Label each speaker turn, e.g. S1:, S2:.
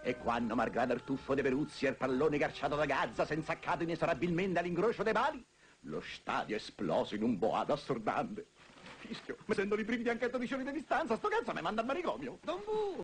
S1: E quando, malgrado il tuffo de Peruzzi e il pallone cacciato da Gazza, s'insaccato inesorabilmente all'incrocio dei pali, lo stadio esploso in un boato assordante. Fischio, mi sento i brividi anche a 12 ore di distanza, sto cazzo mi manda al manicomio.
S2: Don Bu,